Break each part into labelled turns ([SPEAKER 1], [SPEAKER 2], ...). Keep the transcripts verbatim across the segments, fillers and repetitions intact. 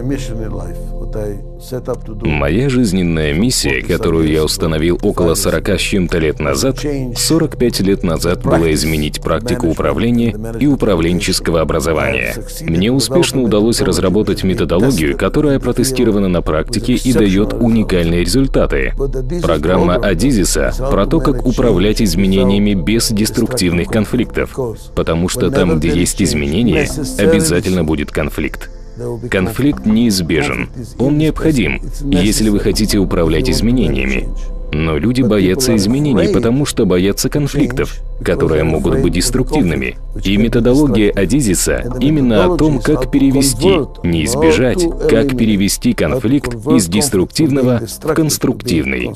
[SPEAKER 1] Моя жизненная миссия, которую я установил около сорока с чем-то лет назад, сорок пять лет назад была изменить практику управления и управленческого образования. Мне успешно удалось разработать методологию, которая протестирована на практике и дает уникальные результаты. Программа Адизиса про то, как управлять изменениями без деструктивных конфликтов, потому что там, где есть изменения, обязательно будет конфликт. Конфликт неизбежен, он необходим, если вы хотите управлять изменениями. Но люди боятся изменений, потому что боятся конфликтов, которые могут быть деструктивными. И методология Адизиса именно о том, как перевести, не избежать, как перевести конфликт из деструктивного в конструктивный.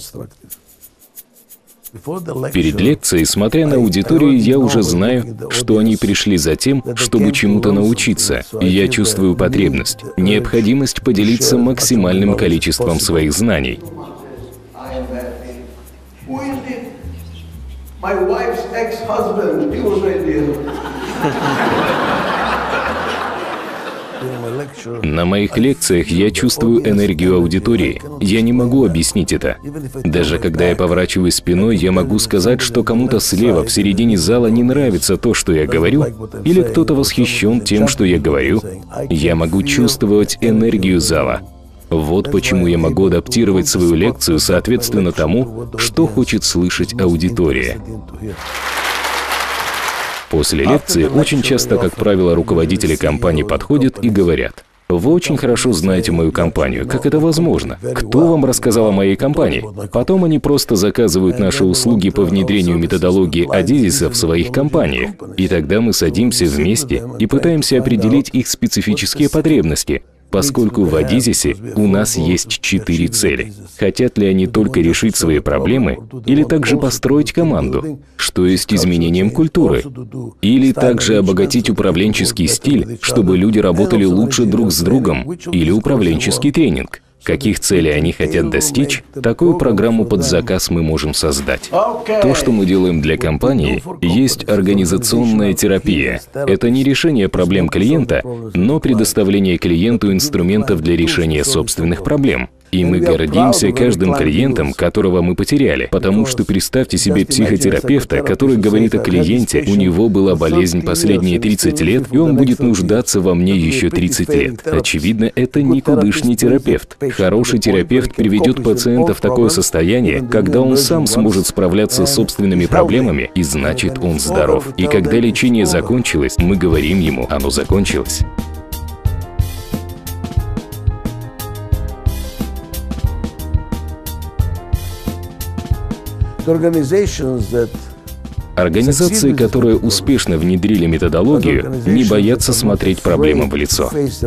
[SPEAKER 1] Перед лекцией, смотря на аудиторию, я уже знаю, что они пришли за тем, чтобы чему-то научиться. И я чувствую потребность, необходимость поделиться максимальным количеством своих знаний. На моих лекциях я чувствую энергию аудитории. Я не могу объяснить это. Даже когда я поворачиваюсь спиной, я могу сказать, что кому-то слева, в середине зала не нравится то, что я говорю, или кто-то восхищен тем, что я говорю. Я могу чувствовать энергию зала. Вот почему я могу адаптировать свою лекцию соответственно тому, что хочет слышать аудитория. После лекции очень часто, как правило, руководители компаний подходят и говорят: «Вы очень хорошо знаете мою компанию. Как это возможно? Кто вам рассказал о моей компании?» Потом они просто заказывают наши услуги по внедрению методологии Адизиса в своих компаниях. И тогда мы садимся вместе и пытаемся определить их специфические потребности. Поскольку в Адизисе у нас есть четыре цели. Хотят ли они только решить свои проблемы, или также построить команду, что есть изменением культуры, или также обогатить управленческий стиль, чтобы люди работали лучше друг с другом, или управленческий тренинг. Каких целей они хотят достичь, такую программу под заказ мы можем создать. То, что мы делаем для компании, есть организационная терапия. Это не решение проблем клиента, но предоставление клиенту инструментов для решения собственных проблем. И мы гордимся каждым клиентом, которого мы потеряли. Потому что представьте себе психотерапевта, который говорит о клиенте, у него была болезнь последние тридцать лет, и он будет нуждаться во мне еще тридцать лет. Очевидно, это никудышний терапевт. Хороший терапевт приведет пациента в такое состояние, когда он сам сможет справляться с собственными проблемами, и значит, он здоров. И когда лечение закончилось, мы говорим ему: оно закончилось. Организации, которые успешно внедрили методологию, не боятся смотреть проблемам в лицо.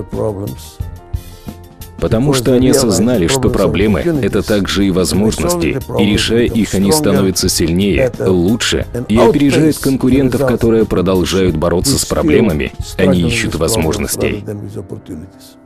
[SPEAKER 1] Потому что они осознали, что проблемы — это также и возможности, и решая их, они становятся сильнее, лучше и опережают конкурентов, которые продолжают бороться с проблемами, они ищут возможностей.